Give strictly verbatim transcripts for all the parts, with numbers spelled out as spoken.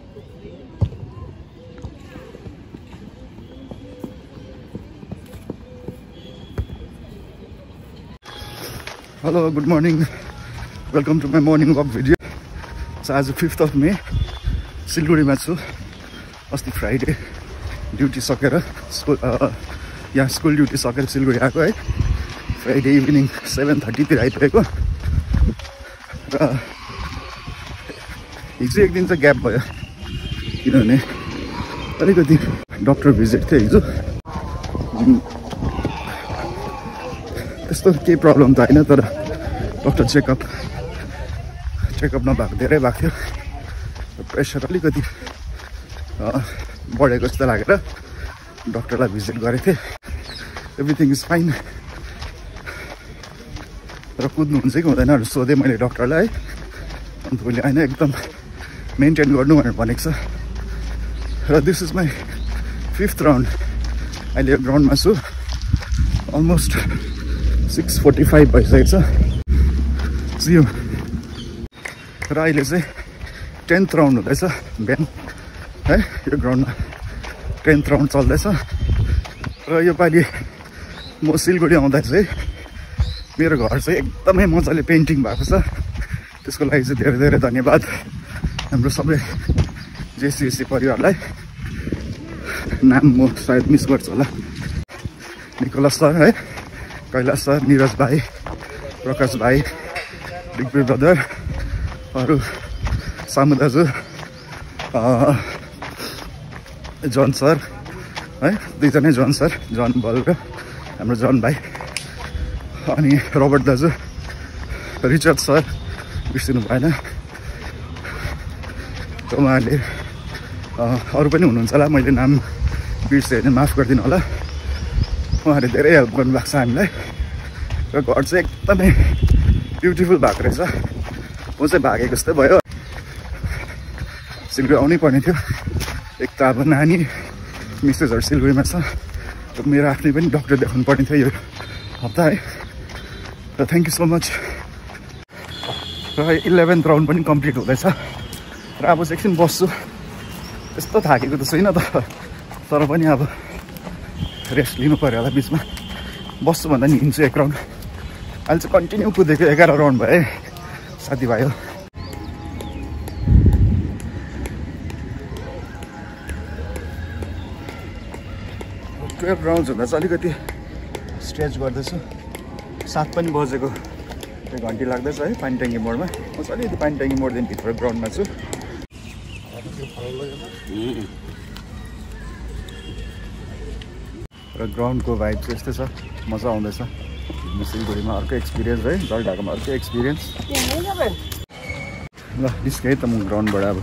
Hello, good morning. Welcome to my morning walk video. So आज fifth of May सिलगढीमा छु. अस्ति Friday duty सकेर स्कुल यहाँ स्कुल ड्युटी सकेर सिलगढी आएको है. फ्राइडे इभिनिङ सेभेन थर्टी तिर आइपुगेको र हिजो एक दिन चाहिँ ग्याप भयो किनभने अलिकति डक्टर भिजिट थियो हिजो. त्यस्तो केही प्रब्लम त होइन, तर डक्टर चेकअप चेकअप नभएको धेरै भएको थियो. प्रेसर अलिकति बढेको जस्तो लागेर डक्टरलाई भिजिट गरेको थिएँ. Everything is fine. र कुद्नुहुन्छ कि हुँदैन सोधेँ मैले डक्टरलाई है. अन्त उसले होइन एकदम मेन्टेन गर्नु भनेर भनेको छ. र this is my fifth round. अहिले यो ग्राउन्डमा छु. अलमोस्ट सिक्स फोर्टी फाइभ भइसकेको छ सियो. र अहिले चाहिँ टेन्थ राउन्ड हुँदैछ बिहान है. यो ग्राउन्डमा टेन्थ राउन्ड चल्दैछ. र योपालि म सिलगढी आउँदा चाहिँ मेरो घर चाहिँ एकदमै मजाले पेन्टिङ भएको छ. त्यसको लागि चाहिँ धेरै धेरै धन्यवाद हाम्रो सबै जेसिएसी परिवारलाई. नाम म सायद मिस गर्छु होला. निकोलस सर है, कैलाश सर, निरज भाइ, प्रकाश भाइ, बिग ब्रदर, अरू सामु दाजु, जन सर है, दुईजनै जन सर, जन बल र हाम्रो जन भाइ, अनि रोबर्ट दाजु, रिचर्ड सर बिर्सिनु भएन. उहाँहरूले अरू पनि हुनुहुन्छ होला, मैले नाम बिर्सेँ भने माफ गरिदिनु होला. उहाँहरूले धेरै हेल्प गर्नुभएको छ हामीलाई. र घर चाहिँ एकदमै ब्युटिफुल भएको रहेछ. म चाहिँ भागेको जस्तै भयो. सिलगढी आउनै पर्ने थियो. एक त अब नानी मिसेसहरू सिलगढीमा छ. र मेरो आफ्नै पनि डक्टर देखाउनु पर्ने थियो यो हप्ता है. र थ्याङ्क यू सो मच. र इलेभेन्थ राउन्ड पनि कम्प्लिट हुँदैछ. र अब चाहिँ एकछिन बस्छु. त्यस्तो थाकेको त छैन त, तर पनि अब रेस्ट लिनु पऱ्यो होला. बिचमा बस्छु भन्दा नि हिँड्छु एक राउन्ड. अहिले चाहिँ कन्टिन्यू कुदेको एघार राउन्ड भए साथीभाइ हो. टुवेल्भ राउन्ड हुँदा चाहिँ अलिकति स्ट्रेच गर्दैछु. सात पनि बजेको एक घन्टी लाग्दैछ है पानी ट्याङ्की मोडमा. म चाहिँ अलिकति पानी ट्याङ्की मोडदेखि भित्र ग्राउन्डमा छु. र ग्राउन्डको भाइब चाहिँ यस्तै छ, मजा आउँदैछ. सिलगढीमा अर्कै एक्सपिरियन्स है, जलढाकामा अर्कै एक्सपिरियन्स. ल निस्केँ त म ग्राउन्डबाट. अब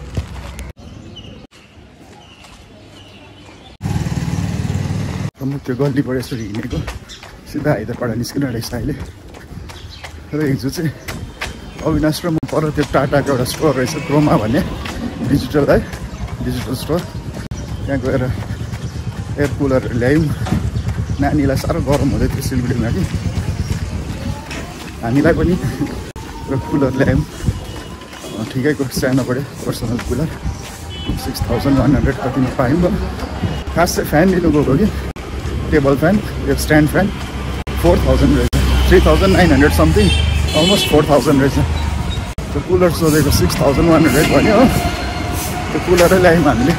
म त्यो गल्लीबाट यसरी हिँडेको सिधा हैदरपाडा निस्किनु रहेछ अहिले. र हिजो चाहिँ अविनाश र म पर त्यो टाटाको एउटा स्टोर रहेछ क्रोमा भन्ने डिजिटल है, डिजिटल स्टोर. त्यहाँ गएर एयर कुलरहरू ल्यायौँ. नानीलाई साह्रो गरम हुँदै थियो सिलगढीमा कि, हामीलाई पनि र कुलर ल्यायौँ. ठिकैको सानो पऱ्यो personal cooler. Six thousand one hundred कतिमा पायौँ. खास चाहिँ फ्यान लिनु गएको कि टेबल फ्यान, यो स्ट्यान्ड फ्यान फोर थाउजन्ड रहेछ. Three thousand nine hundred something, almost four thousand रहेछ. त्यो कुलर सोधेको सिक्स थाउजन्ड वान हन्ड्रेड भन्यो हो. त्यो कुलरै ल्यायौँ हामीले.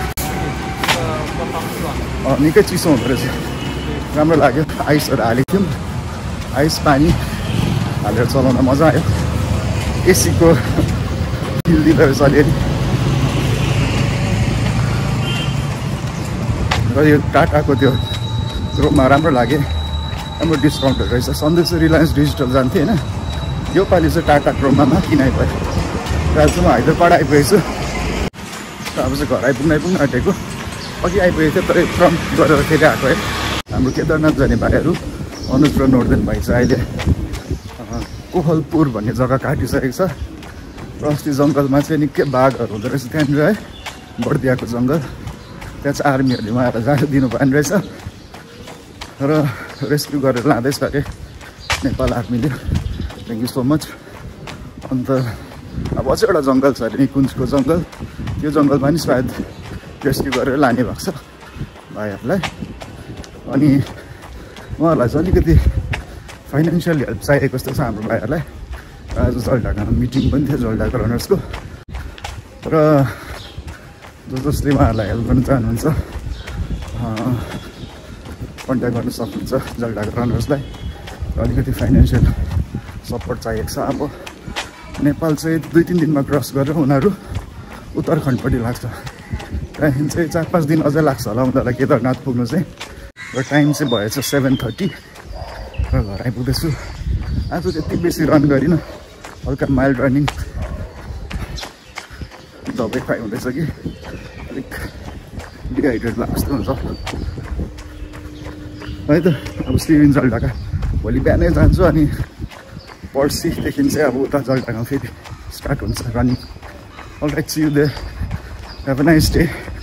निकै चिसो हुँदो रहेछ, राम्रो लाग्यो. आइसहरू हालेको थियौँ. आइस पानी हालेर चलाउन मजा आयो. एसीको फिल दिँदो रहेछ अलिअलि. र यो टाटाको त्यो ग्रुपमा राम्रो लाग्यो, राम्रो डिस्काउन्टहरू रहेछ. सन्देश चाहिँ रिलायन्स डिजिटल जान्थेँ होइन, योपालि चाहिँ टाटा क्रोमामा किनाइ भयो. र आज चाहिँ म हैदरपाडा आइपुगेको छु. अब चाहिँ घर आइपुग्नु आइपुग्नु आँटेको. अघि आइपुगेको थियो, तर फ्रन्ट गरेर फेरि आएको है. हाम्रो केदारनाथ जाने भाइहरू अनुज र नोर्देन भाइ चाहिँ अहिले कोहलपुर भन्ने जग्गा काटिसकेको छ. र अस्ति जङ्गलमा चाहिँ निकै बाघहरू हुँदो रहेछ त्यहाँनिर है, बर्दियाको जङ्गल. त्यहाँ चाहिँ आर्मीहरूले उहाँएर जानु दिनु भएन रहेछ. र रेस्क्यु गरेर लाँदैछ अरे नेपाल आर्मीले. Thank you so much. अन्त अब अझै एउटा जङ्गल छ अरे निकुञ्जको जङ्गल. त्यो जङ्गलमा नि सायद रेस्क्यु गरेर लाने भएको छ भाइहरूलाई। अनि उहाँहरूलाई चाहिँ अलिकति फाइनेन्सियल हेल्प चाहिएको जस्तो छ हाम्रो भाइहरूलाई। आज जलढाकामा मिटिङ पनि थियो जलढाका रनर्सको, र जो जसले उहाँहरूलाई हेल्प गर्न चाहनुहुन्छ कन्ट्याक्ट गर्न सक्नुहुन्छ जलढाका रनर्सलाई। अलिकति फाइनेन्सियल सपोर्ट चाहिएको छ। अब नेपाल चाहिँ दुई तिन दिनमा क्रस गरेर उनीहरू उत्तराखण्डपट्टि लाग्छ। त्यहाँदेखि चाहिँ चार पाँच दिन अझै लाग्छ होला उनीहरूलाई केदारनाथ पुग्नु चाहिँ। र टाइम चाहिँ भएछ सेभेन थर्टी र घर आइपुग्दैछु। आज त्यति बेसी रन गरिनँ, हल्का माइल्ड रनिङ, दबाई खुवाइ हुँदैछ कि अलिक डिहाइड्रेट भएको जस्तो हुन्छ है त। अब सिरिन जलढाका भोलि बिहानै जान्छु, अनि पर्सिदेखि चाहिँ अब उता जलढाकामा फेरि स्टार्ट हुन्छ running. Alright, see you there, have a nice day.